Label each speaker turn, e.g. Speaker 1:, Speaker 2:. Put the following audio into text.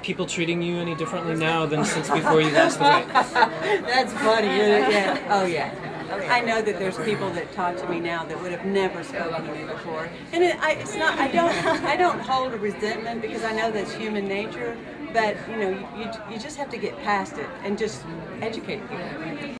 Speaker 1: people treating you any differently now than since before you lost the weight?
Speaker 2: That's funny, isn't it? Yeah. Oh yeah. I know that there's people that talk to me now that would have never spoken to me before, and it's not. I don't hold a resentment because I know that's human nature. But you know, you just have to get past it and just educate people.